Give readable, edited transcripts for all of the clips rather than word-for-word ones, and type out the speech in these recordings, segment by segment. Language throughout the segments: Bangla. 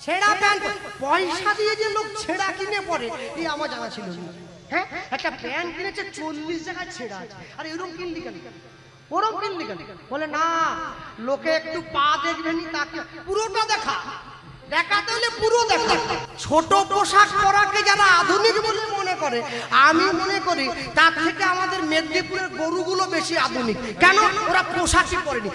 ছেঁড়া প্যান্ট পয়সা দিয়ে যে লোক ছেঁড়া কিনে পরে এই আমার জানা ছিল না। হ্যাঁ, একটা প্যান্ট কিনেছে 40 টাকায় ছেঁড়া আছে, আর এরকম কিনলি কেন, ওরকম কিনলি কেন? বলে না, লোকে একটু পা দেখবেনি, তাকে পুরোটা দেখাতে হলে পুরো দেখা। ছোট পোশাক পরাকে যারা আধুনিক বলে মনে করে, আমি মনে করি তার থেকে আমাদের মেদিনীপুরের গরুগুলো বেশি আধুনিক। কেন? ওরা পোশাকই পরেনি,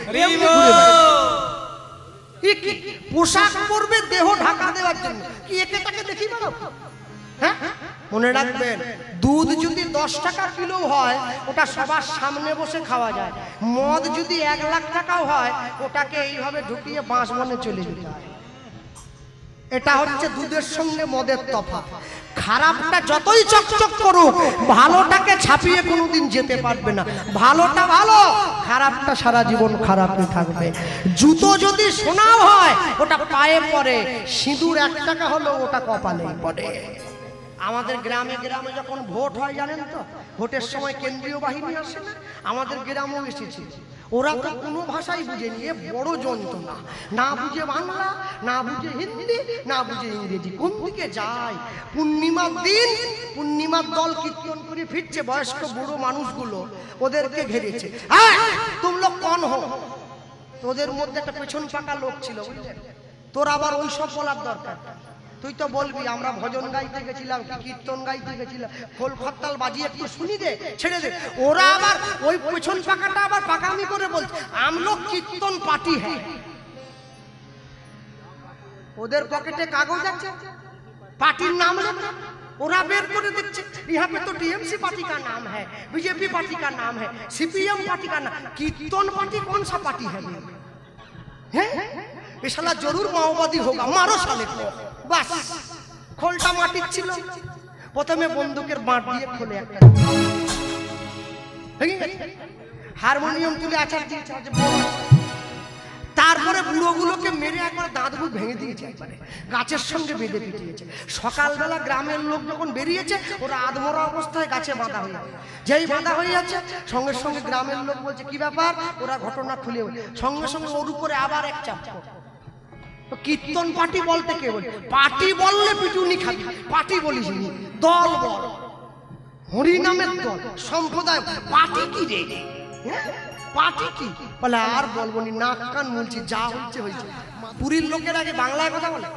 পোশাক পরবে দেহ ঢাকা দেওয়ার জন্য। কি একে তাকে দেখি না? হ্যাঁ, মনে রাখবেন, দুধ যদি 10 টাকা কিলো হয় ওটা সবার সামনে বসে খাওয়া যায়। মদ যদি 1 লাখ টাকাও হয় ওটাকে এইভাবে ঢুকিয়ে বাঁশ বনে চলে যেতে হয়। এটা হচ্ছে দুধের সঙ্গে মদের তফাৎ। খারাপটা যতই চকচক করুক, ভালোটাকে ছাপিয়ে কোনোদিন যেতে পারবে না। ভালোটা ভালো, খারাপটা সারা জীবন খারাপই থাকবে। জুতো যদি সোনাও হয় ওটা পায়ে পড়ে, সিঁদুর 1 টাকা হলো ওটা কপালে পড়ে। আমাদের গ্রামে গ্রামে যখন ভোট হয় জানেন তো, ভোটের সময় কেন্দ্রীয় বাহিনী আসে না, আমাদের গ্রামেও এসেছে। ওরা তো কোনো ভাষাই বুঝে নিয়ে বড় যন্ত্রণা, না বুঝে বাংলা, না বুঝে হিন্দি, না বুঝে ইংরেজি, কোন দিকে যায়। পূর্ণিমার দিন পূর্ণিমার দল কীর্তন করে ফিরছে, বয়স্ক বুড়ো মানুষগুলো ওদেরকে ঘেরেছে। হ্যাঁ, তুমি লোক কোন হো? তোদের মধ্যে একটা পেছন ফাঁকা লোক ছিল, বুঝলেন? তোর আবার ওই সব বলার দরকার। তুই তো বলবি আমরা ভজন গাইতে গেছিলাম, কীর্তন গাইতে গেছিলাম, খোল খত্তাল বাজিয়ে একটু শুনি দে, ছেড়ে দে। ওরা আবার ওই পেছন পাকাটা আবার পাকামি করে বলছে আমলোক কীর্তন পার্টি হ্যাঁ। ওদের পকেটে কাগজ আছে, পার্টির নাম লেখা, ওরা বের করে দিচ্ছে यहाँ पे तो टीएमसी पार्टी का नाम है, बीजेपी पार्टी का नाम है, सीपीएम पार्टी का नाम। कीर्तन पार्टी कौन सा पार्टी है? ये साला जरूर माओवादी होगा, मारो साले को। बस खोलटा माटिर ছিল, প্রথমে বন্দুকের বাঁট দিয়ে খোলে একটা, হারমোনিয়াম তুলে আছাড় দিয়েছে, তারপরে বুড়োগুলোকে মেরে একবার দাঁত মুখ ভেঙে দিয়েছে, একবারে গাছের সঙ্গে বেঁধে পিটিয়েছে। সকালবেলা গ্রামের লোক যখন বেরিয়েছে ওরা আধমরা অবস্থায় গাছে বাঁধা হয়ে যাচ্ছে। যেই বাঁধা হয়ে যাচ্ছে সঙ্গে সঙ্গে গ্রামের লোক বলছে কি ব্যাপার, ওরা ঘটনা খুলে সঙ্গে সঙ্গে ওর উপরে আবার এক চাপ। কীর্তন পার্টি বলতে কে বলে? পার্টি বললে পিটুনি খাবি, পার্টি বলিস নি, দল বল, হরি নামের দল, সম্প্রদায়। পার্টি কি রে? পার্টি কি বলে? আর বলবো নি, নাক কান মুলছি, যা হচ্ছে হয়েছে। পুরীর লোকের আগে বাংলায় কথা বলে,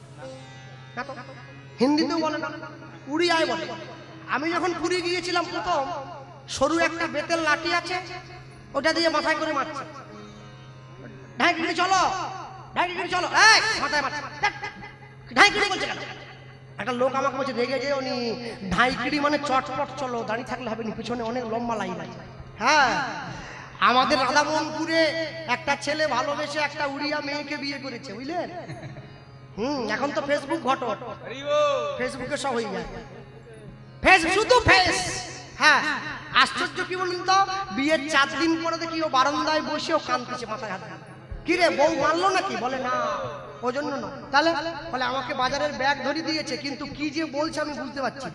হিন্দিতেও বলে না, উড়িয়ায় বলে। আমি যখন পুরী গিয়েছিলাম প্রথম, সরু একটা বেতের লাঠি আছে, ওটা দিয়ে মাথায় করে মারছে, ঢাইকিড়ি চলো, ঢাইকিড়ি চলো, এই মাথায় মারছে, ঢাইকিড়ি বলছে কেন? একটা লোক আমাকে বলছে রেগে যে উনি ঢাইকিড়ি মানে চটপট চলো, দাঁড়িয়ে থাকলে হবে না, পিছনে অনেক লম্বা লাইন আছে। হ্যাঁ, আমাদের রাধামোহনপুরে একটা ছেলে ভালোবেসে একটা উড়িয়া মেয়েকে বিয়ে করেছে, বুঝলেন? এখন তো ফেসবুক ঘটক, ফেসবুকে সব হয়ে যায়, ফেস শুধু ফেস। হ্যাঁ, আশ্চর্য কি বলুন তো, বিয়ের 4 দিন পরে দেখি ও বারান্দায় বসেও কাঁদতেছে, মাথায় হাত। কি রে, বউ মারলো নাকি? বলে না, ওই জন্য না। তাহলে বলে আমাকে বাজারের ব্যাগ ধরে দিয়েছে, কিন্তু কি যে বলছে আমি বুঝতে পারছি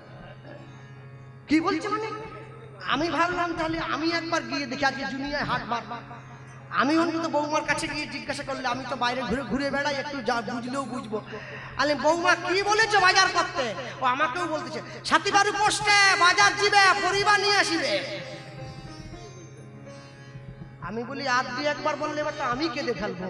কি বলছে। মানে আমি ভাবলাম তাহলে আমি একবার গিয়ে দেখি, আজকে জুনিয়ায় হাট বার। আমি অন্তত বৌমার কাছে গিয়ে জিজ্ঞাসা করলে, আমি তো বাইরে ঘুরে ঘুরে বেড়াই, একটু যা বুঝলেও বুঝবো। আলে বৌমা কি বলেছো বাজার করতে? ও আমাকেও বলতেছে সাতিবাড়ি পোস্টে বাজার যাবে, পরিবার নিয়ে আসিবে। আমি বলি আর দুই একবার বললে এবার তো আমি কেঁদে ফেলবো।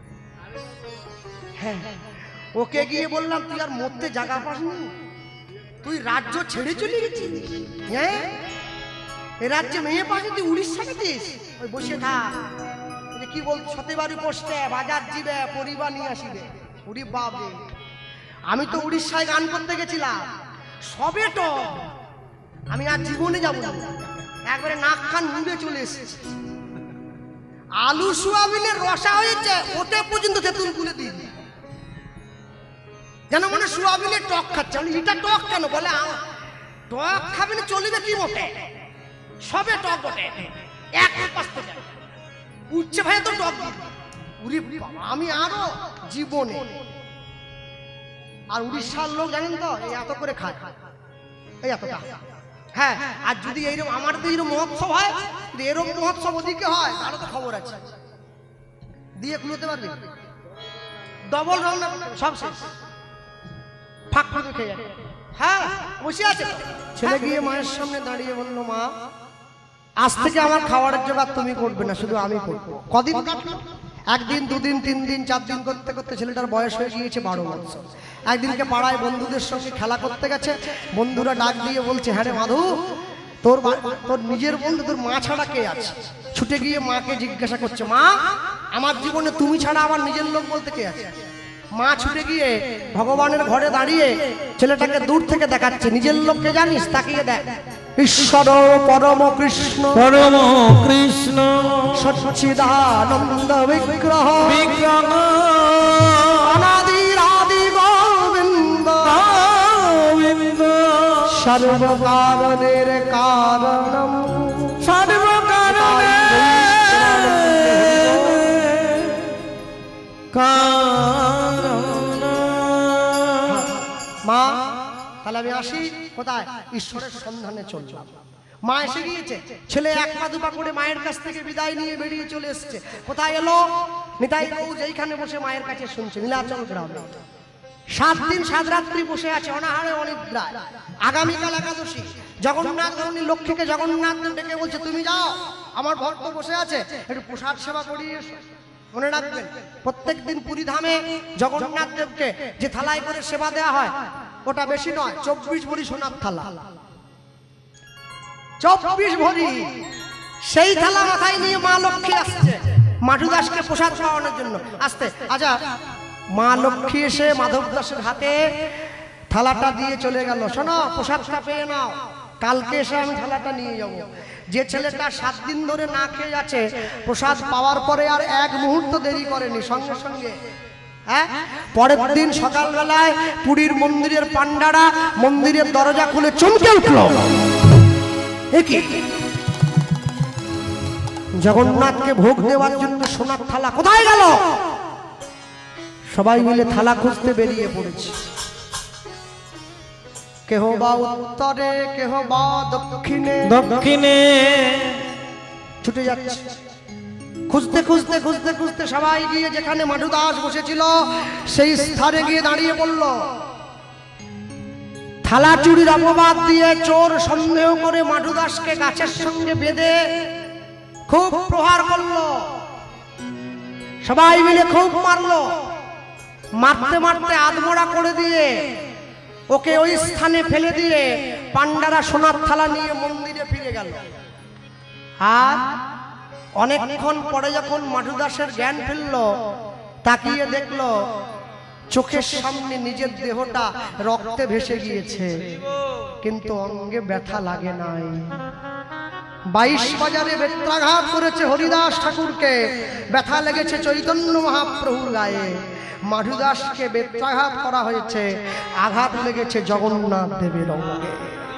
হ্যাঁ, ওকে গিয়ে বললাম তুই আর মরতে জায়গা পাসনি, তুই রাজ্য ছেড়ে চলে গেছিস। হ্যাঁ, এ রাজ্যে মেয়ে পাশে তুই উড়িষ্যা গেছিস, ওই বসে থাক। কি বল, সতেবাড়ি পোস্টে বাজার যাবে, পরিবার নিয়ে আসিবে। উড়ি বাবা, আমি তো উড়িষ্যায় গান করতে গেছিলাম, সবে তো আমি আর জীবনে যাবো না, একবারে নাক কান মুড়ে চলে এসেছি। আলু সোয়াবিনের রসা হয়েছে, ওতে পর্যন্ত তেঁতুল তুলে দিই, যেন মনে সোয়াবিনের টক খাচ্ছে। আমি এটা টক কেন? বলে টক খাবে না, চলিবে কি বটে, সবে টক বটে, এক পাস্তে উঠছে ভাই তো টক। আমি আরো জীবনে। আর উড়িষ্যার লোক জানেন তো এই এত করে খায়, এই এতটা। হ্যাঁ, আর যদি এইরকম আমাদের এইরকম মহোৎসব হয়, এরকম মহোৎসব ওদিকে হয়, তাহলে তো খবর আছে, দিয়ে খুলতে পারবে। ডবল রান্না সব শেষ, ফাঁক ফাঁকে খেয়ে যাবে। হ্যাঁ বসে আছে। ছেলে গিয়ে মায়ের সামনে দাঁড়িয়ে বললো, মা আজ থেকে আমার খাবারের জোগাড় তুমি করবে না, শুধু আমি করবো। কদিন কাটলো? একদিন, দুদিন, 3 দিন, 4 দিন করতে করতে ছেলেটার বয়স হয়ে গিয়েছে 12 বছর। একদিনকে পাড়ায় বন্ধুদের সঙ্গে খেলা করতে গেছে, বন্ধুরা ডাক দিয়ে বলছে, হ্যাঁ রে মাধু, তোর নিজের বন্ধু, তোর মা ছাড়া কে আছে? ছুটে গিয়ে মাকে জিজ্ঞাসা করছে, মা আমার জীবনে তুমি ছাড়া আমার নিজের লোক বলতে কে আছে? মা ছুটে গিয়ে ভগবানের ঘরে দাঁড়িয়ে ছেলেটাকে দূর থেকে দেখাচ্ছে, নিজের লোককে জানিস? তাকিয়ে দেখ, ঈশ্বর পরম কৃষ্ণ, পরম কৃষ্ণ সচ্চিদানন্দ বিগ্রহ, বিগ্রহ অনাদির আদি গোবিন্দ, গোবিন্দ সর্বকারণের কারণম, সর্বকারণে কারণ। মা তাহলে আমি আসি। কোথায়? ঈশ্বরের সন্ধানে চললাম। মা এসে গিয়েছে, ছেলে এক পা দুপা করে মায়ের কাছ থেকে বিদায় নিয়ে বেরিয়ে চলে এসছে। কোথায় এলো? নিতাই বাবু যেইখানে বসে মায়ের কাছে শুনছে, নীলাচল গ্রামে। 7 দিন 7 রাত্রি বসে আছে অনাহারে অনিদ্রায়। আগামীকাল একাদশী, জগন্নাথ ধরনী লক্ষ্মীকে জগন্নাথ ডেকে বলছে, তুমি যাও, আমার ভক্ত বসে আছে, একটু প্রসাদ সেবা করিয়ে এসো। মনে রাখবেন, প্রত্যেকদিন পুরী ধামে জগন্নাথ দেবকে যে থালায় করে সেবা দেওয়া হয়, ওটা বেশি নয়, 24 ভরি সোনার থালা, 24 ভরি। সেই থালা মাথায় নিয়ে মা লক্ষ্মী আসছে মাধু দাসকে প্রসাদ খাওয়ানোর জন্য। আসতে আচ্ছা, মা লক্ষ্মী এসে মাধব দাসের হাতে থালাটা দিয়ে চলে গেল, শোনো প্রসাদটা পেয়ে নাও, কালকে এসে আমি থালাটা নিয়ে যাব। যে ছেলেটা 7 দিন ধরে না খেয়ে আছে, প্রসাদ পাওয়ার পরে আর 1 মুহূর্ত দেরি করেনি, সঙ্গে সঙ্গে পরের দিন সকালবেলায় পুরীর মন্দিরের পান্ডারা মন্দিরের দরজা খুলে চমকে উঠল। জগন্নাথকে ভোগ দেওয়ার জন্য সোনার থালা কোথায় গেল? সবাই মিলে থালা খুঁজতে বেরিয়ে পড়েছে। কেহ বা উত্তরে, কেহ বা দক্ষিণে, দক্ষিণে ছুটে যাচ্ছে। খুঁজতে খুঁজতে খুঁজতে খুঁজতে সবাই গিয়ে যেখানে মাধু দাস বসেছিল সেই স্থানে গিয়ে দাঁড়িয়ে পড়ল। থালা চুরির অপবাদ দিয়ে চোর সন্দেহ করে মাধু দাসকে গাছের সঙ্গে বেঁধে খুব প্রহার করলো। সবাই মিলে খুব মারলো, মারতে মারতে আধমরা করে দিয়ে ওকে ওই স্থানে ফেলে দিয়ে পান্ডারা সোনার থালা নিয়ে মন্দিরে ফিরে গেল। আর অনেকক্ষণ পরে যখন মাধু দাসের জ্ঞান ফিরল, তাকিয়ে দেখলো চোখের সামনে নিজের দেহটা রক্তে ভেসে গিয়েছে, কিন্তু অঙ্গে ব্যথা লাগে নাই। 22 বাজারে বেত্রাঘাত করেছে হরিদাস ঠাকুরকে, ব্যথা লেগেছে চৈতন্য মহাপ্রভুর গায়ে। মাধু দাসকে বেত্রাঘাত করা হয়েছে, আঘাত লেগেছে জগন্নাথ দেবের অঙ্গে।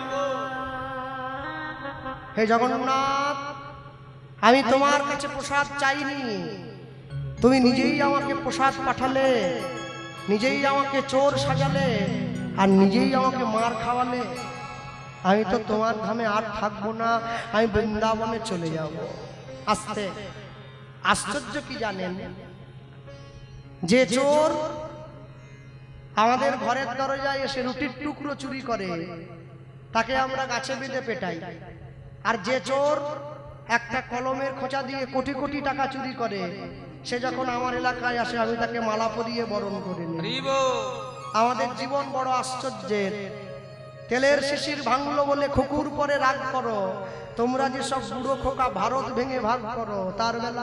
হে জগন্নাথ, আমি তোমার কাছে প্রসাদ চাইনি, তুমি নিজেই আমাকে প্রসাদ পাঠালে, নিজেই আমাকে চোর সাজালে, আর নিজেই আমাকে মার খাওয়ালে। আমি তো তোমার ধামে আর থাকবো না, আমি বৃন্দাবনে চলে যাব। আস্তে আশ্চর্য কি জানেন, যে চোর আমাদের ঘরের দরজায় এসে রুটির টুকরো চুরি করে তাকে আমরা গাছে বেঁধে পেটাই, আর যে চোর একটা কলমের খোঁচা দিয়ে কোটি কোটি টাকা চুরি করে সে যখন আমার এলাকায় আসে আমি তাকে মালা পরিয়ে বরণ করে নিই। আমাদের জীবন বড় আশ্চর্যের। তেলের শিশির ভাঙলো বলে খুকুর পরে রাগ করো, তোমরা যে সব বুড়ো খোকা ভারত ভেঙে ভাগ করো, তার বেলা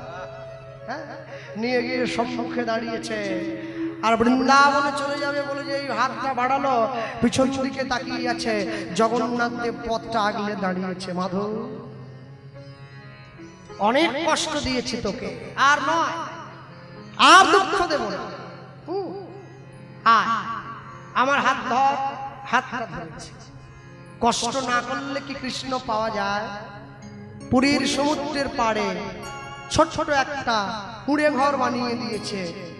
নিয়ে গিয়ে সম্মুখে দাঁড়িয়েছে। আর বৃন্দাবনে চলে যাবে বলে যে এই হাতটা বাড়ালো, পিছন দিকে তাকিয়ে আছে, জগন্নাথ দেব পথটা আগলে দাঁড়িয়েছে। মাধব, অনেক কষ্ট দিয়েছি তোকে, আর নয়, আর দুঃখ দেব না। আমার হাত ধর, হাতটা ধরেছে। কষ্ট না করলে কি কৃষ্ণ পাওয়া যায়? পুরীর সমুদ্রের পাড়ে ছোট ছোট একটা কুঁড়ে ঘর বানিয়ে দিয়েছে।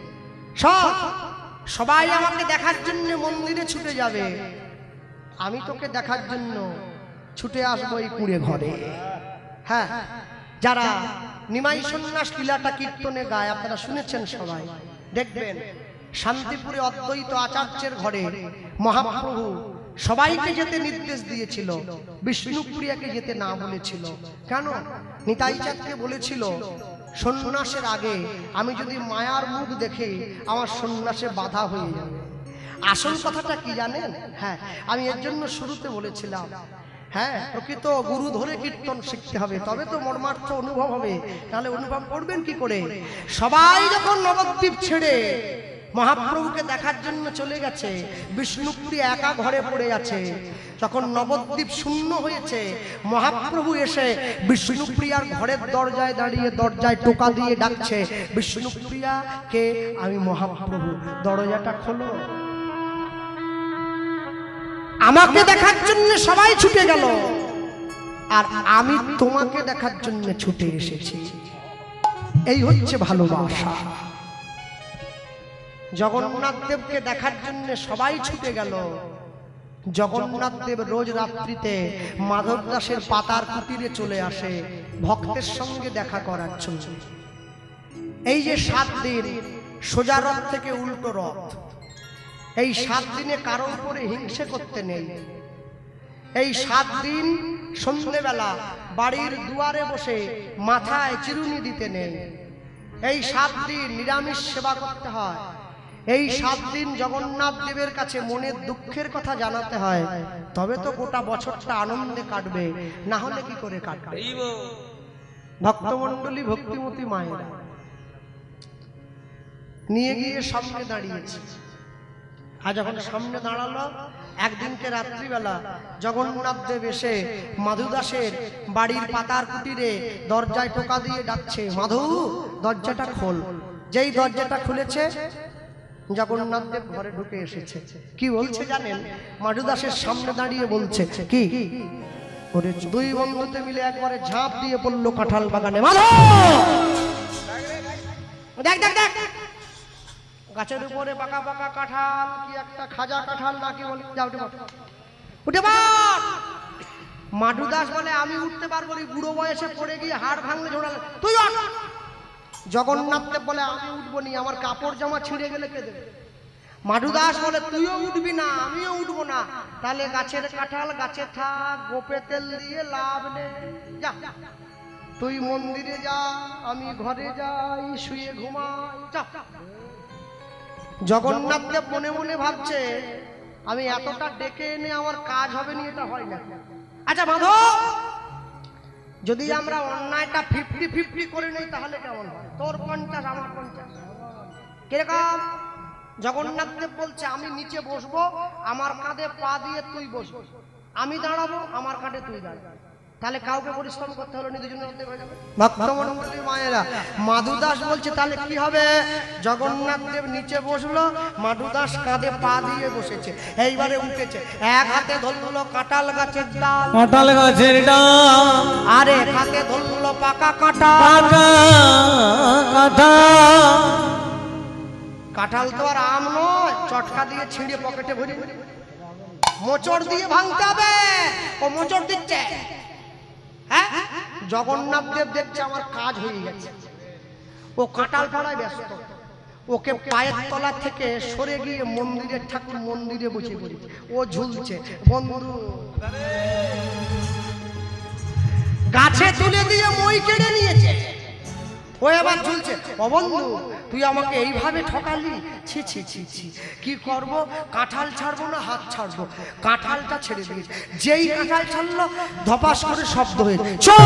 সবাই আমাকে দেখার জন্য মন্দিরে ছুটে যাবে, আমি তোকে দেখার জন্য ছুটে আসবো এই কুঁড়ে ঘরে। হ্যাঁ, যারা নিমাই সন্ন্যাস লীলাটা কীর্তনে গায় আপনারা শুনেছেন, সবাই দেখবেন শান্তিপুরে অদ্বৈত আচার্যের ঘরে মহাপ্রভু সবাইকে যেতে নির্দেশ দিয়েছিল, বিষ্ণুপ্রিয়াকে যেতে না বলেছিল। কেন? নিতাই চাঁদকে বলেছিল সন্ন্যাসের আগে আমি যদি মায়ার মুখ দেখে আমার সন্ন্যাসে বাধা হয়ে যাবে। আসল কথাটা কি জানেন? হ্যাঁ, আমি এর জন্য শুরুতে বলেছিলাম, হ্যাঁ, প্রকৃত গুরু ধরে কীর্তন শিখতে হবে, তবে তো মর্মার্থ অনুভব হবে। তাহলে অনুভব করবেন কি করে? সবাই যখন নবদ্বীপ ছেড়ে মহাপ্রভুকে দেখার জন্য চলে গেছে, বিষ্ণুপ্রিয়া একা ঘরে পড়ে আছে, যখন নবদ্বীপ শূন্য হয়েছে, মহাপ্রভু এসে বিষ্ণুপ্রিয়ার ঘরের দরজায় দাঁড়িয়ে দরজায় টোকা দিয়ে ডাকছে, বিষ্ণুপ্রিয়া কে? আমি মহাপ্রভু, দরজাটা খোলো। আমাকে দেখার জন্য সবাই ছুটে গেল, আর আমি তোমাকে দেখার জন্য ছুটে এসেছি। এই হচ্ছে ভালোবাসা। জগন্নাথ দেবকে দেখার জন্য সবাই ছুটে গেল। জগন্নাথ দেব রোজ রাত্রিতে মাধব দাসের পাতার কুটিরে চলে আসে ভক্তের সঙ্গে দেখা করার জন্য। এই যে 7 দিন সোজা রথ থেকে উল্টো রথ, এই 7 দিনে কারোর উপরে হিংসে করতে নেই। এই 7 দিন সন্ধ্যেবেলা বাড়ির দুয়ারে বসে মাথায় চিরুনি দিতে নেই। এই 7 দিন নিরামিষ সেবা করতে হয়। এই 7 দিন জগন্নাথ দেবের কাছে মনের দুঃখের কথা জানাতে হয়, তবে তো গোটা বছরটা আনন্দে কাটবে, না হলে কি করে কাটবে? ভক্তমণ্ডলী, ভক্তিমতী মায়েরা নিয়ে গিয়ে সামনে দাঁড়িয়েছে। আর যখন সামনে দাঁড়ালো, একদিনকে রাত্রিবেলা জগন্নাথ দেব এসে মাধু দাসের বাড়ির পাতার কুটিরে দরজায় টোকা দিয়ে ডাকছে, মাধু দরজাটা খোল। যেই দরজাটা খুলেছে, জগন্নাথ দেব ঘরে ঢুকে এসেছে। কি বলছে জানেন? মাধু দাসের সামনে দাঁড়িয়ে বলছে, কি? ওরে 2 বন্ধুতে মিলে একবারে ঝাঁপ দিয়ে পড়লো কাঁঠাল বাগানে। মাধু দেখ দেখ দেখ, গাছের উপরে পাকা পাকা কাঁঠাল, কি একটা খাজা কাঁঠাল নাকি বলে, যাও উঠে পড়। মাধু দাস বলে, আমি উঠতে পারবো না, বুড়ো বয়সে পড়ে গিয়ে হাড় ভাঙলে ঝোড়ালে, তুই উঠ। জগন্নাথ দেব বলে, আমি উঠবো নি, আমার কাপড় জামা ছিঁড়ে গেলে কে দেবে? মাধু দাস বলে, তুইও উঠবি না, আমিও উঠবো না। তাহলে গাছের কাঁঠাল গাছে থাক, গোপে তেল দিয়ে লাভ নেই, যা তুই মন্দিরে যা, আমি ঘরে যাই, শুয়ে ঘুমাই, যা। জগন্নাথ দেব মনে মনে ভাবছে, আমি এতটা ডেকে এনে আমার কাজ হবে না, এটা হয় না। আচ্ছা মাধব, যদি আমরা অন্যায়টা 50-50 করে নেই তাহলে কেমন হয়? তোর 50, আমার 50, কিরকম? জগন্নাথ দেব বলছে, আমি নিচে বসবো, আমার কাঁধে পা দিয়ে তুই বসবো, আমি দাঁড়াবো, আমার কাঁধে তুই দাঁড়াবি। তাহলে কাউকে পরিশ্রম করতে হলো না, দুজনের মধ্যে হয়ে যাবে। ভক্তমণ্ডলী মায়েরা, মাধু দাস বলছে, তাহলে কি হবে? জগন্নাথ দেব নিচে বসলো, মাধু দাস কাঁধে পা দিয়ে বসেছে। এইবারে উঠেছে, এক হাতে ধরলো কাঁঠাল গাছের ডাল, কাঁঠাল গাছের ডাল, আর এক হাতে ধরলো পাকা কাঁঠাল। পাকা কাঁঠাল, কাঁঠাল তো আর আম নয়, চটকা দিয়ে ছিঁড়ে পকেটে ভরি, মোচড় দিয়ে ভাঙতে হবে। ও মোচড় দিচ্ছে। হ্যাঁ, জগন্নাথ দেব দেখছে আমার কাজ হয়ে গেছে, ও কাঁঠাল পাড়ায় ব্যস্ত। ওকে পায়ের তলা থেকে সরে গিয়ে মন্দিরের ঠাকুর মন্দিরে বসে পড়েছে, ও ঝুলছে। বন্ধু গাছে তুলে দিয়ে মই কেড়ে নিয়েছে, ও এবার ঝুলছে। ও বন্ধু, তুই আমাকে এইভাবে ঠকালি, ছি ছি ছি ছি, কি করব? কাঁঠাল ছাড়বো না হাত ছাড়বো? কাঁঠালটা ছেড়ে দিয়েছে। যেই কাঁঠাল ছাড়লো, ধপাস করে শব্দ হয়ে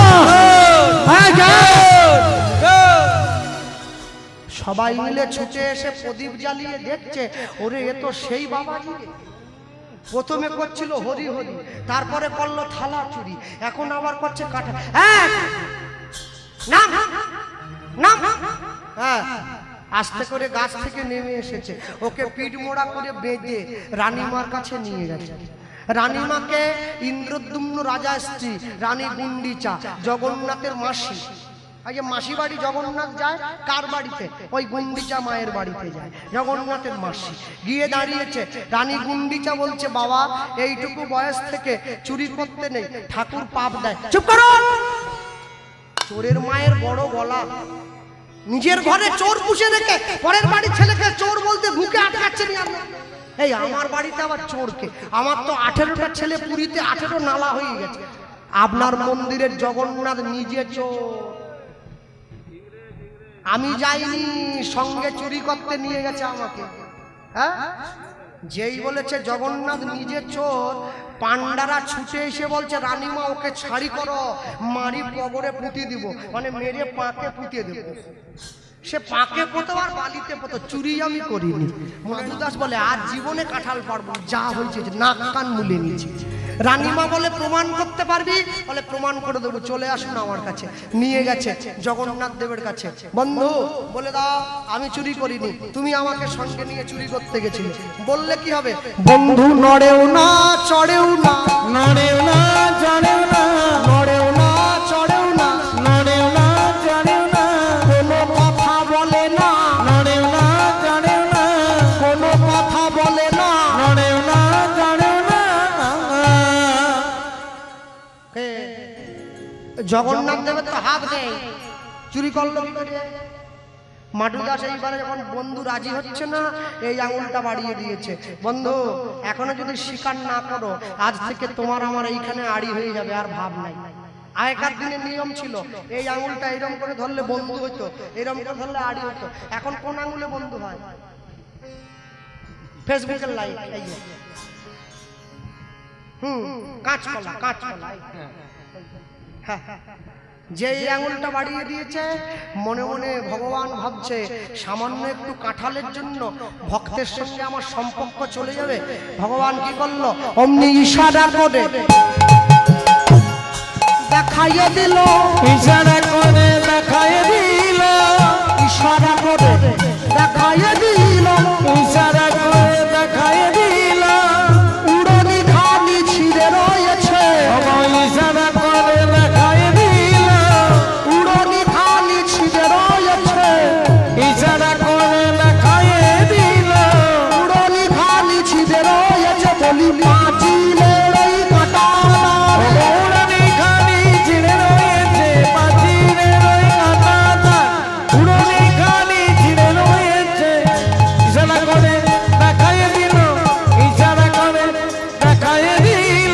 সবাই মিলে ছুটে এসে প্রদীপ জ্বালিয়ে দেখছে, ওরে এ তো সেই বাবাজি। প্রথমে করছিল হরি হরি, তারপরে করলো থালা চুরি, এখন আবার করছে কাঁঠাল। না না, হ্যাঁ, আস্তে করে গাছ থেকে নেমে এসেছে, ওকে পিঠ মোড়া করে বেঁধে রানীমার কাছে নিয়ে গেছে। রানীমাকে ইন্দ্রদ্যুম্ন রাজা স্ত্রী রানী গুন্ডিচা, জগন্নাথের মাসি। এই যে মাসি বাড়ি জগন্নাথ যায় কার বাড়িতে? ওই গুন্ডিচা মায়ের বাড়িতে যায়, জগন্নাথের মাসি। গিয়ে দাঁড়িয়েছে, রানী গুন্ডিচা বলছে, বাবা এইটুকু বয়স থেকে চুরি করতে নেই, ঠাকুর পাপ দেয়। চুপ করো, চোরের মায়ের বড় গলা, নিজের ঘরে চোর পুষে রেখে পরের বাড়ির ছেলেকে চোর বলতে বুকে আটকাচ্ছেন আপনি। এই আমার বাড়িতে আবার চোরকে, আমার তো 18টা ছেলে পুরীতে 18 নালা হয়ে গেছে। আপনার মন্দিরের জগন্নাথ নিজে চোর, আমি যাইনি, সঙ্গে চুরি করতে নিয়ে গেছে আমাকে। হ্যাঁ, যেই বলেছে জগন্নাথ নিজে চোর, পান্ডারা ছুটে এসে বলছে রানীমা ওকে ছাড়ি করো, মারি কবরে পুঁতে দিব, মানে মেরে পাকে পুঁতে দেব। সে পাকে পোতো আর বালিতে পোতো, চুরি আমি করিনি। মধুদাস বলে আজ জীবনে কাঁঠাল পারবো, যা হয়েছে নাক কান মুলে নিয়েছি। রানীমা বলে প্রমাণ করতে পারবি? বলে প্রমাণ করে দেবো, চলে আসুন আমার কাছে। নিয়ে গেছে জগন্নাথ দেবের কাছে। বন্ধু বলে দাও আমি চুরি করিনি, তুমি আমাকে সঙ্গে নিয়ে চুরি করতে গেছিলে। বললে কি হবে? বন্ধু নড়েও না চড়েও না, নড়েও না চড়েও না, নড়েও না চড়েও না, নড়েও না চড়েও না, কোনো কথা বলে না, নড়েও না চড়েও না, কোনো কথা বলে না। নড়েও না চড়েও না। জগন্নাথ দেবের তো হাত নেই, চুরি করলো কি করে? মাটুদাস এইবারে যখন বন্ধু রাজি হচ্ছে না, এই আঙুলটা বাড়িয়ে দিয়েছে। বন্ধু এখনো যদি স্বীকার না করো, আজ থেকে তোমার আমার এইখানে আড়ি হয়ে যাবে, আর ভাব নাই। আগেকার দিনে নিয়ম ছিল এই আঙুলটা এরম করে ধরলে বন্ধু হতো, এরম করে ধরলে আড়ি হতো। এখন কোন আঙুলে বন্ধু হয়? ফেসবুকের লাইক, এই কাঁচকলা, কাঁচকলা। যে এই আঙুলটা বাড়িয়ে দিয়েছে, মনে মনে ভগবান ভাবছে সামান্য একটু কাঁঠালের জন্য ভক্তের সঙ্গে আমার সম্পর্ক চলে যাবে। ভগবান কি করলো? অমনি ইশারা করে দেখাইয়ে দিল, ইশারা করে দেখাইয়ে দিল, ইশারা করে দেখাইয়ে দিল, ইশারা করে দেখাইয়ে দিল, উড়নি খালি ছিঁড়ে রয়েছে, ইশারা করে দেখাইয়ে দিল, উড়নি খালি ছিঁড়ে রয়েছে, ইশারা করে দেখাইয়ে দিল, উড়নি খালি ছিঁড়ে রয়েছে। বলি পাঁচিলের ওই কাঁটাতার, উড়নি খালি ছিঁড়ে রয়েছে, পাঁচিলের ওই কাঁটাতার, উড়নি খালি ছিঁড়ে রয়েছে। ইশারা করে দেখাইয়ে দিল, ইশারা করে দেখাইয়ে দিল।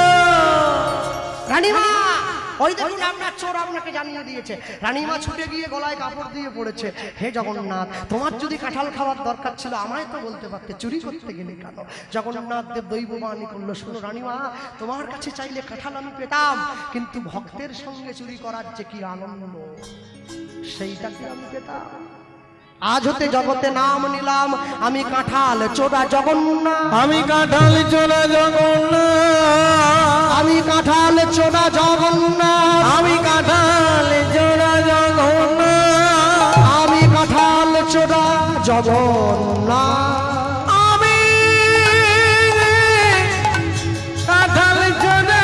রানীমা ওই দেখুন আপনার চোর আপনাকে জানিয়ে দিয়েছে। রানীমা ছুটে গিয়ে গলায় কাপড় দিয়ে পড়েছে, হে জগন্নাথ তোমার যদি কাঁঠাল খাওয়ার দরকার ছিল আমায় তো বলতে পারতে, চুরি করতে গেলে কেন? জগন্নাথ দেব দৈববাণী করলো, শোনো রানীমা তোমার কাছে চাইলে কাঁঠাল আমি পেতাম, কিন্তু ভক্তের সঙ্গে চুরি করার যে কি আনন্দ সেইটাকে আমি পেতাম। আজ হতে জগতে নাম নিলাম আমি কাঁঠাল চোরা জগন্নাথ, আমি কাঁঠাল চোরা জগন্নাথ, আমি কাঁঠাল চোরা জগন্নাথ, আমি কাঁঠাল চোরা জগন্নাথ, আমি কাঁঠাল চোরা জগন্নাথ। আমি কাঁঠাল চোরা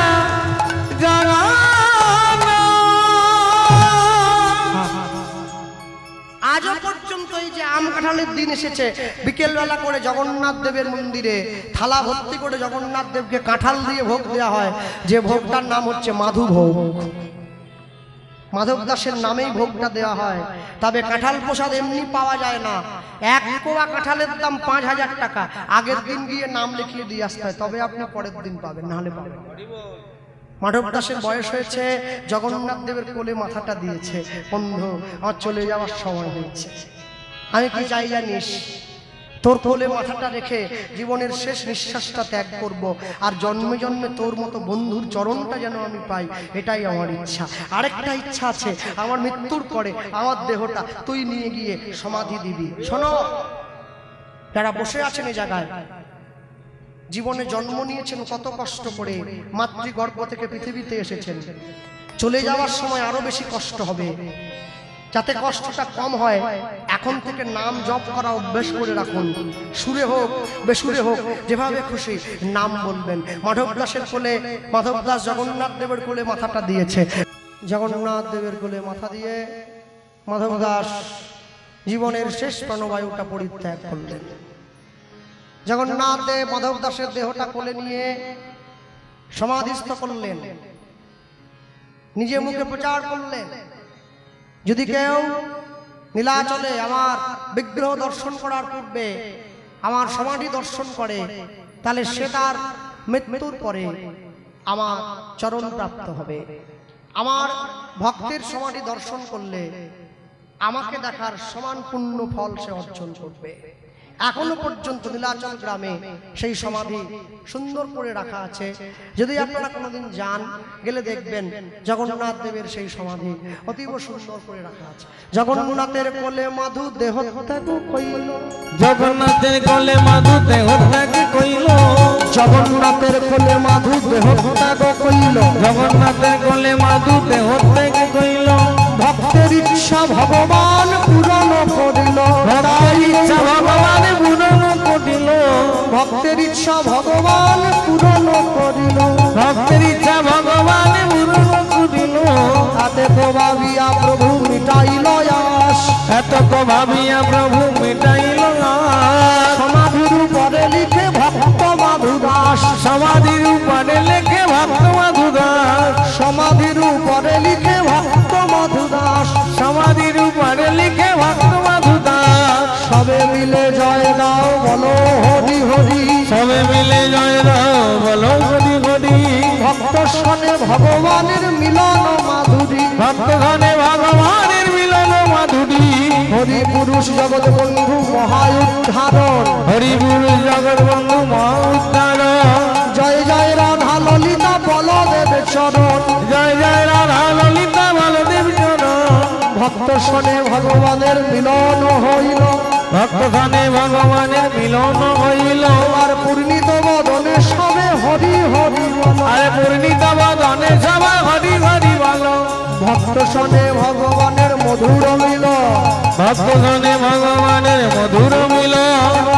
জগন্নাথ। আজও পর্যন্ত এই যে আম কাঁঠালের দিন এসেছে, বিকেল বেলা করে জগন্নাথ দেবের মন্দিরে থালা ভর্তি করে জগন্নাথ দেবকে কাঁঠাল দিয়ে ভোগ দেওয়া হয়, যে ভোগটার নাম হচ্ছে মাধু ভোগ। মাধব দাসের নামেই ভোগটা দেওয়া হয়। তবে কাঁঠাল প্রসাদ এমনি পাওয়া যায় না, এক কোয়া কাঁঠালের দাম 5000 টাকা। আগের দিন গিয়ে নাম লিখিয়ে দিয়ে আসতে হয়, তবে আপনি পরের দিন পাবেন, নাহলে পাবেন। মাধব দাসের বয়স হয়েছে, জগন্নাথ দেবের কোলে মাথাটা দিয়েছে, বন্ধু আমার চলে যাওয়ার সময় হয়েছে, আমি কি চাই জানিস? তোর কোলে মাথাটা রেখে জীবনের শেষ নিঃশ্বাসটা ত্যাগ করব, আর জন্মে জন্মে তোর মতো বন্ধুর চরণটা যেন আমি পাই, এটাই আমার ইচ্ছা। আরেকটা ইচ্ছা আছে, আমার মৃত্যুর পরে আমার দেহটা তুই নিয়ে গিয়ে সমাধি দিবি। শোনো, যারা বসে আছেন এই জায়গায়, জীবনে জন্ম নিয়েছেন কত কষ্ট করে, মাতৃগর্ভ থেকে পৃথিবীতে এসেছেন, চলে যাওয়ার সময় আরো বেশি কষ্ট হবে। যাতে কষ্টটা কম হয়, এখন থেকে নাম জপ করা অভ্যেস করে রাখুন। সুরে হোক বেসুরে হোক, যেভাবে খুশি নাম বলবেন। মাধব দাসের কোলে, মাধব দাস জগন্নাথ দেবের কোলে মাথাটা দিয়েছে। জগন্নাথ দেবের কোলে মাথা দিয়ে মাধব দাস জীবনের শেষ প্রাণবায়ুটা পরিত্যাগ করলেন। জগন্নাথ দেব মাধব দাসের দেহটা কোলে নিয়ে সমাধিস্থ করলেন, নিজে মুখে প্রচার করলেন, যদি কেউ নীলাচলে আমার বিগ্রহ দর্শন করার পূর্বে আমার সমাধি দর্শন করে, তাহলে সে তার মৃত্যুর পরে আমার চরণ প্রাপ্ত হবে। আমার ভক্তের সমাধি দর্শন করলে আমাকে দেখার সমান পুণ্য ফল সে অর্জন করবে। এখনো পর্যন্ত নীলাচল গ্রামে সেই সমাধি সুন্দর করে রাখা আছে। যদি আপনারা কোনোদিন যান, গেলে দেখবেন জগন্নাথ দেবের সেই সমাধি অতীব সুন্দর করে রাখা আছে। জগন্নাথের কোলে মাধু দেহ ত্যাগ কইল, জগন্নাথের কোলে মাধু দেহ ত্যাগ কইল, জগন্নাথের কোলে মাধু দেহ ত্যাগ কইল, জগন্নাথের কোলে মাধু দেহ ত্যাগ কইল। ভক্তের ইচ্ছা ভগবান পূরণ করিল, ভক্তের ইচ্ছা ভগবান পূরণ করিল, ভক্তের ইচ্ছা ভগবান পূরণ করিল, ভক্তের ইচ্ছা ভগবান পূরণ করিল। তাতে তো ভাবিয়া প্রভু মিটাইল আশ, এত ভাবিয়া প্রভু মিটাইল আশ। সমাধির উপরে লিখে ভক্ত মাধু দাস, সমাধির উপরে লেখে ভক্ত মাধু দাস, সমাধির উপরে লিখে ভক্ত মাধু দাস, সমাধির উপরে লিখে ভক্ত মাধু দাস। সবে মিলে জয় দাও বলো হরি হরি, সবে মিলে জয় দাও বলো হরি হরি। ভক্ত সনে ভগবানের মিলন মাধুরী, ভক্ত ধনে ভগবানের মিলন মাধুরী। হরি পুরুষ জগৎ বন্ধু মহা উদ্ধারণ, হরি গুরু জগৎ বন্ধু মহা উদ্ধারণ। জয় জয় রাধা ললিতা বলদেব চরণ, জয় জয় রাধা ললিতা বলদেব চরণ। ভক্ত সনে ভগবানের মিলন হইল, ভক্ত ধনে ভগবানের মিলন হইল। আর পূর্ণিত বদনে সবে হরি হরি বল, আরে পূর্ণিত বদনে সবাই হরি হরি বলো। ভক্ত সনে ভগবানের মধুর মিল, ভক্ত ধনে ভগবানের মধুর মিলন।